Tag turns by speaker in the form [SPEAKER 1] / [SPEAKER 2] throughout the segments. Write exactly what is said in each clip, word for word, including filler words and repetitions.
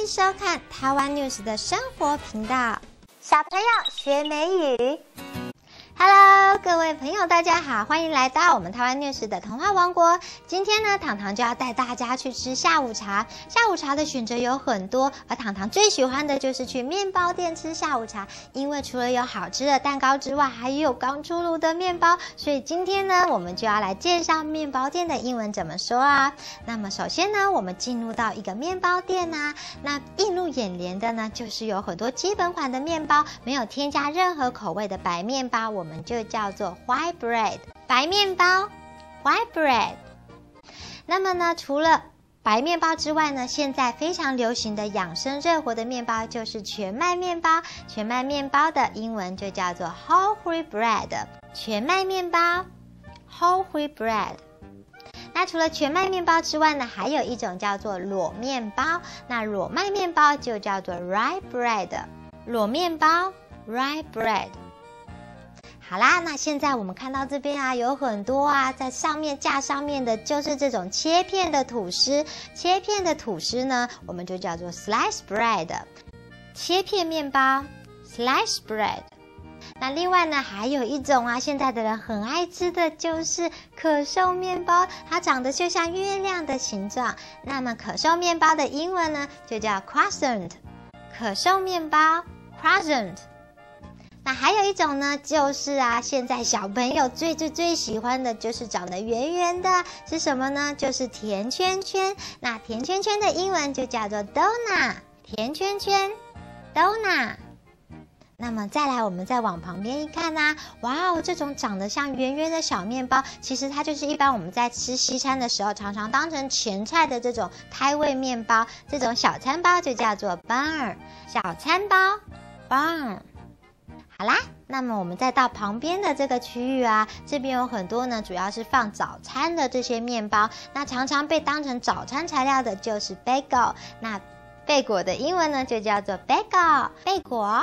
[SPEAKER 1] 收看台湾 News 的生活频道，小朋友学美语。Hello， 各位朋友，大家好，欢迎来到我们台湾 News 的童话王国。今天呢，糖糖就要带大家去吃下午茶。下午茶的选择有很多，而糖糖最喜欢的就是去面包店吃下午茶，因为除了有好吃的蛋糕之外，还有刚出炉的面包。所以今天呢，我们就要来介绍面包店的英文怎么说啊。那么首先呢，我们进入到一个面包店啊，那映入眼帘的呢，就是有很多基本款的面包，没有添加任何口味的白面包，我们就叫做 white bread 白面包 white bread。 那么呢，除了白面包之外呢，现在非常流行的养生热活的面包就是全麦面包。全麦面包的英文就叫做 whole wheat bread 全麦面包 whole wheat bread。 那除了全麦面包之外呢，还有一种叫做裸面包，那裸麦面包就叫做 rye bread 裸面包 rye bread。好啦，那现在我们看到这边啊，有很多啊，在上面架上面的就是这种切片的吐司。切片的吐司呢，我们就叫做 slice bread 切片面包 slice bread。 那另外呢，还有一种啊，现在的人很爱吃的就是可颂面包，它长得就像月亮的形状。那么可颂面包的英文呢，就叫 croissant 可颂面包 croissant。那还有一种呢，就是啊，现在小朋友最最最喜欢的就是长得圆圆的，是什么呢？就是甜圈圈。那甜圈圈的英文就叫做 donut 甜圈圈 donut。 那么再来，我们再往旁边一看啊，哇哦，这种长得像圆圆的小面包，其实它就是一般我们在吃西餐的时候常常当成前菜的这种开胃面包，这种小餐包就叫做 bun 小餐包 bun。好啦，那么我们再到旁边的这个区域啊，这边有很多呢，主要是放早餐的这些面包，那常常被当成早餐材料的就是 bagel。 那贝果的英文呢，就叫做 bagel 贝果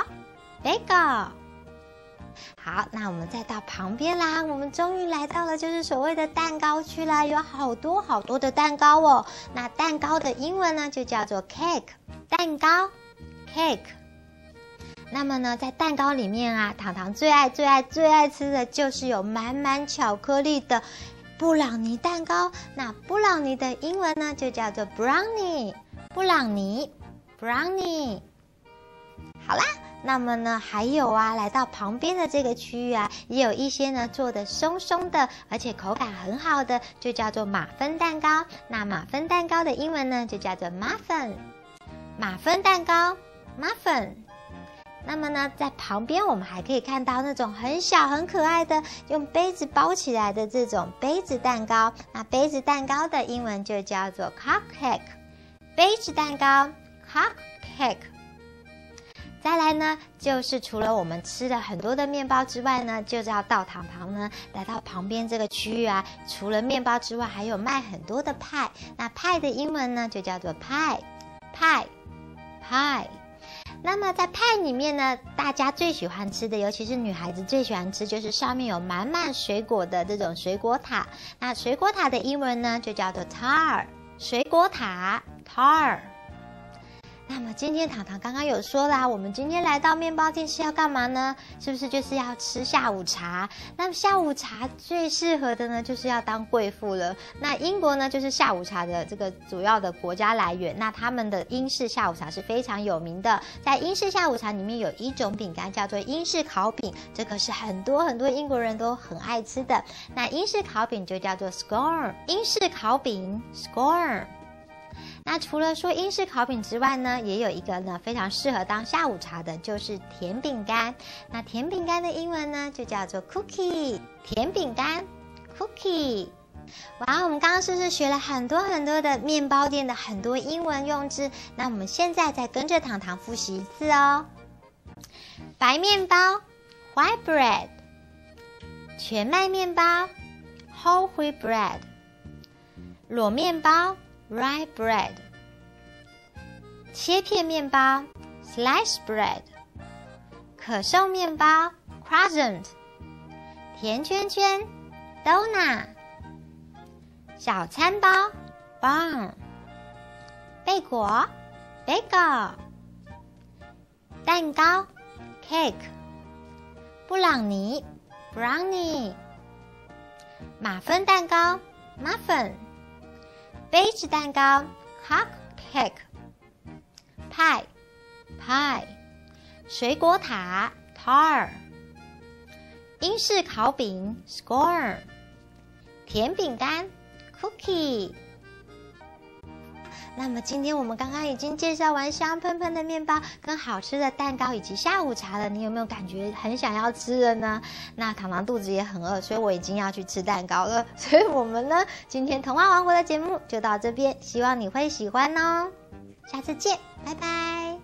[SPEAKER 1] bagel。 好，那我们再到旁边啦，我们终于来到了就是所谓的蛋糕区啦，有好多好多的蛋糕哦。那蛋糕的英文呢，就叫做 cake 蛋糕 cake。那么呢，在蛋糕里面啊，糖糖最爱最爱最爱吃的就是有满满巧克力的布朗尼蛋糕。那布朗尼的英文呢，就叫做 brownie 布朗尼 brownie。 好啦，那么呢，还有啊，来到旁边的这个区域啊，也有一些呢做的松松的，而且口感很好的，就叫做马芬蛋糕。那马芬蛋糕的英文呢，就叫做 muffin 马芬蛋糕 muffin。那么呢，在旁边我们还可以看到那种很小很可爱的用杯子包起来的这种杯子蛋糕。那杯子蛋糕的英文就叫做 cupcake 杯子蛋糕 cupcake。 再来呢，就是除了我们吃了很多的面包之外呢，就是要到糖糖呢来到旁边这个区域啊，除了面包之外还有卖很多的派。那派的英文呢，就叫做 pie pie pie。那么在派里面呢，大家最喜欢吃的，尤其是女孩子最喜欢吃，就是上面有满满水果的这种水果塔。那水果塔的英文呢，就叫做 tart 水果塔 tart。 那么今天糖糖刚刚有说啦，我们今天来到面包店是要干嘛呢？是不是就是要吃下午茶？那么下午茶最适合的呢，就是要当贵妇了。那英国呢，就是下午茶的这个主要的国家来源。那他们的英式下午茶是非常有名的。在英式下午茶里面有一种饼干叫做英式烤饼，这个是很多很多英国人都很爱吃的。那英式烤饼就叫做 scone 英式烤饼 scone。那除了说英式烤饼之外呢，也有一个呢非常适合当下午茶的，就是甜饼干。那甜饼干的英文呢，就叫做 cookie 甜饼干 cookie。 哇，我们刚刚是不是学了很多很多的面包店的很多英文用字？那我们现在再跟着糖糖复习一次哦。白面包 white bread 全麦面包 whole wheat bread 裸面包rye bread 切片面包 slice bread 可颂面包 croissant 甜圈圈 donut 小餐包 bun 贝果 bagel， 蛋糕 cake， 布朗尼 brownie， 马芬蛋糕 muffin， 杯子蛋糕 cup cake， 派 pie， 水果塔 tart， 英式烤饼 scone， 甜饼干 cookie。那么今天我们刚刚已经介绍完香喷喷的面包跟好吃的蛋糕以及下午茶了，你有没有感觉很想要吃了呢？那糖糖肚子也很饿，所以我已经要去吃蛋糕了。所以我们呢，今天童话王国的节目就到这边，希望你会喜欢哦。下次见，拜拜。